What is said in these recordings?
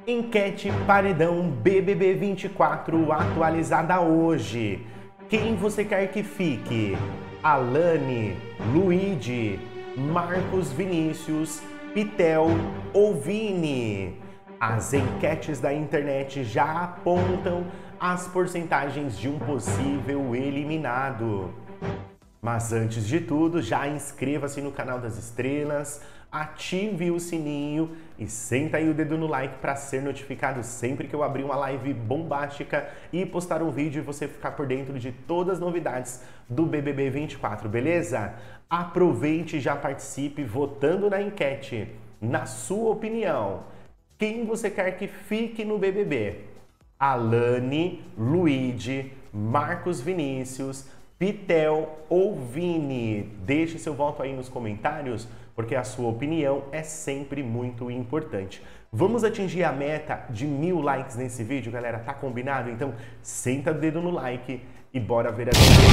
Enquete Paredão BBB 24 atualizada hoje. Quem você quer que fique? Alane, Luíde, Marcos Vinícius, Pitel ou Vini? As enquetes da internet já apontam as porcentagens de um possível eliminado. Mas antes de tudo, já inscreva-se no canal das estrelas, ative o sininho e senta aí o dedo no like para ser notificado sempre que eu abrir uma live bombástica e postar um vídeo e você ficar por dentro de todas as novidades do BBB 24, beleza? Aproveite e já participe votando na enquete. Na sua opinião, quem você quer que fique no BBB? Alane, Luíde, Marcos Vinícius, Pitel ou Vini? Deixe seu voto aí nos comentários, porque a sua opinião é sempre muito importante. Vamos atingir a meta de 1000 likes nesse vídeo, galera? Tá combinado? Então, senta o dedo no like e bora ver a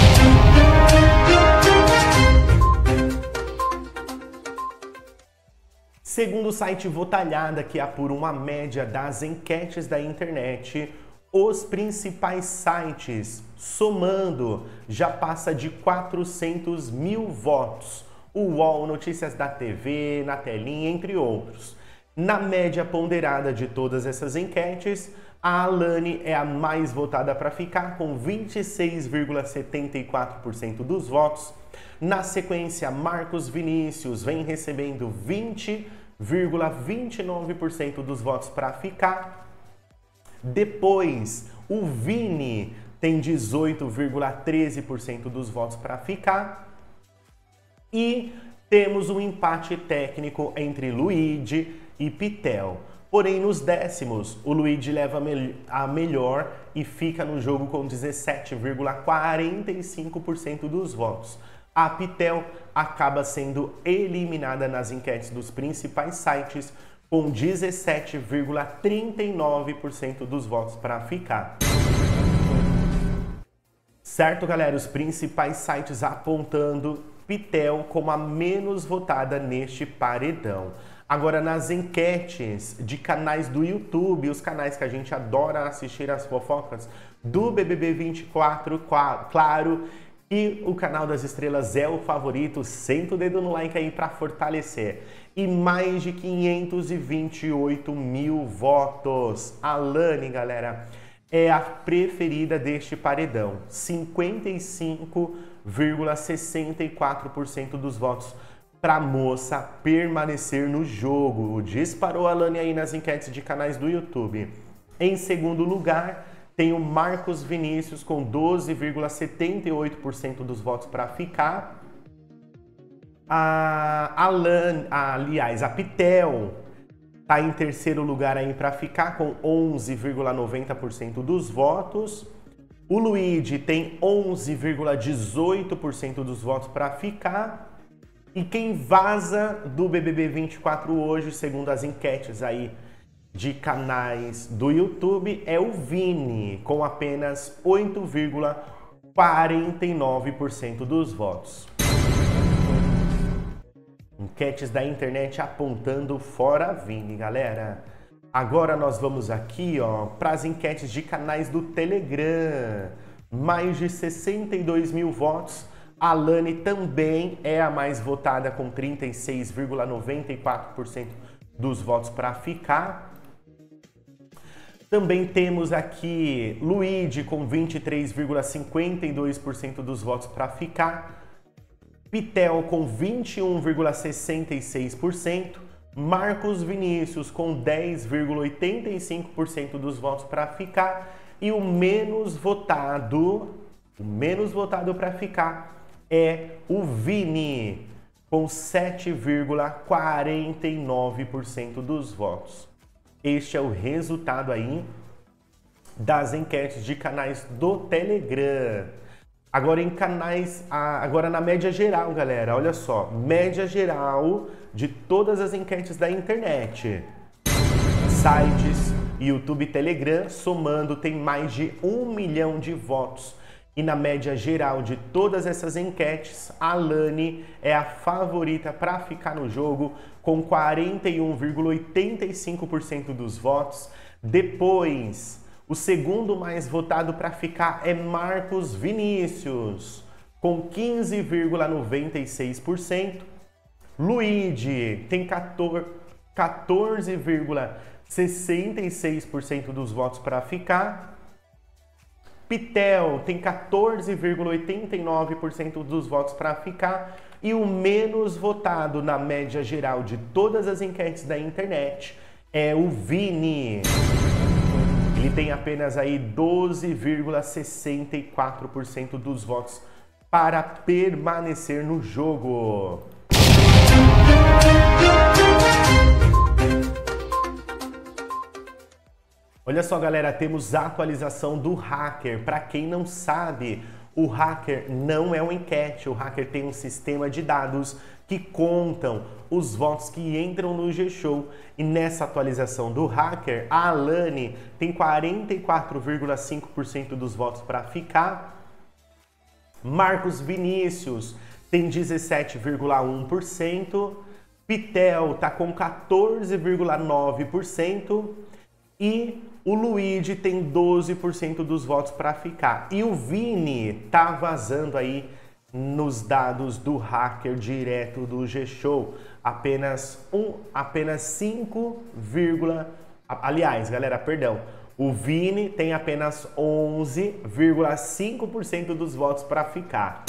Segundo o site Votalhada, que apura uma média das enquetes da internet, os principais sites, somando, já passa de 400 mil votos. O UOL, Notícias da TV, Na Telinha, entre outros. Na média ponderada de todas essas enquetes, a Alane é a mais votada para ficar, com 26,74% dos votos. Na sequência, Marcos Vinícius vem recebendo 20,29% dos votos para ficar. Depois, o Vini tem 18,13% dos votos para ficar. E temos um empate técnico entre Luíde e Pitel. Porém, nos décimos, o Luíde leva a melhor e fica no jogo com 17,45% dos votos. A Pitel acaba sendo eliminada nas enquetes dos principais sites, com 17,39% dos votos para ficar. Certo, galera? Os principais sites apontando Pitel como a menos votada neste paredão. Agora, nas enquetes de canais do YouTube, os canais que a gente adora assistir as fofocas do BBB 24, claro, e o canal das estrelas é o favorito. Senta o dedo no like aí para fortalecer. E mais de 528 mil votos. Alane, galera, é a preferida deste paredão. 55,64% dos votos para a moça permanecer no jogo. Disparou a Alane aí nas enquetes de canais do YouTube. Em segundo lugar, tem o Marcos Vinícius com 12,78% dos votos para ficar. A Pitel está em terceiro lugar aí para ficar com 11,90% dos votos. O Luíde tem 11,18% dos votos para ficar. E quem vaza do BBB 24 hoje, segundo as enquetes aí de canais do YouTube, é o Vini, com apenas 8,49% dos votos. Enquetes da internet apontando fora Vini, galera. Agora nós vamos aqui, para as enquetes de canais do Telegram. Mais de 62 mil votos. A Alane também é a mais votada, com 36,94% dos votos para ficar. Também temos aqui Luíde com 23,52% dos votos para ficar. Pitel com 21,66%. Marcos Vinícius com 10,85% dos votos para ficar. E o menos votado para ficar é o Vini, com 7,49% dos votos. Este é o resultado aí das enquetes de canais do Telegram. Agora agora na média geral, galera, olha só, média geral de todas as enquetes da internet. Sites, YouTube, Telegram, somando, tem mais de 1 milhão de votos. E na média geral de todas essas enquetes, a Alane é a favorita para ficar no jogo com 41,85% dos votos. Depois, o segundo mais votado para ficar é Marcos Vinícius, com 15,96%. Luigi tem 14,66% dos votos para ficar. Pitel tem 14,89% dos votos para ficar. E o menos votado na média geral de todas as enquetes da internet é o Vini. Ele tem apenas aí 12,64% dos votos para permanecer no jogo. Olha só, galera, temos a atualização do Hacker. Para quem não sabe, o Hacker não é uma enquete. O Hacker tem um sistema de dados que contam os votos que entram no G-Show. E nessa atualização do Hacker, a Alane tem 44,5% dos votos para ficar. Marcos Vinícius tem 17,1%. Pitel está com 14,9%. E o Luigi tem 12% dos votos para ficar. E o Vini tá vazando aí nos dados do Hacker direto do G-Show. Apenas 5, aliás, galera, perdão. O Vini tem apenas 11,5% dos votos para ficar.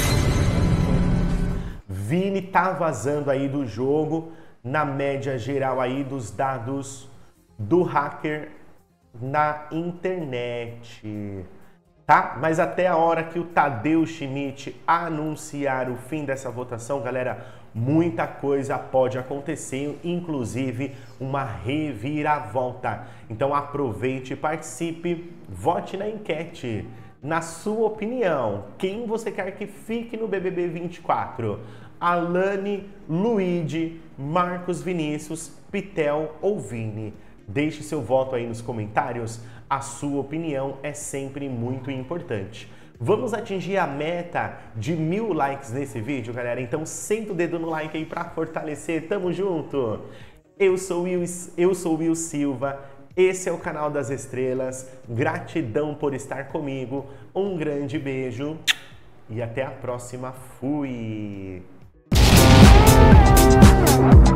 Vini tá vazando aí do jogo na média geral aí dos dados do Hacker na internet, tá? Mas até a hora que o Tadeu Schmidt anunciar o fim dessa votação, galera, muita coisa pode acontecer, inclusive uma reviravolta. Então aproveite e participe, vote na enquete. Na sua opinião, quem você quer que fique no BBB 24? Alane, Luigi, Marcos Vinícius, Pitel ou Vini? Deixe seu voto aí nos comentários, a sua opinião é sempre muito importante. Vamos atingir a meta de 1000 likes nesse vídeo, galera, então senta o dedo no like aí pra fortalecer, tamo junto! Eu sou Will Silva, esse é o canal das estrelas, gratidão por estar comigo, um grande beijo e até a próxima, fui!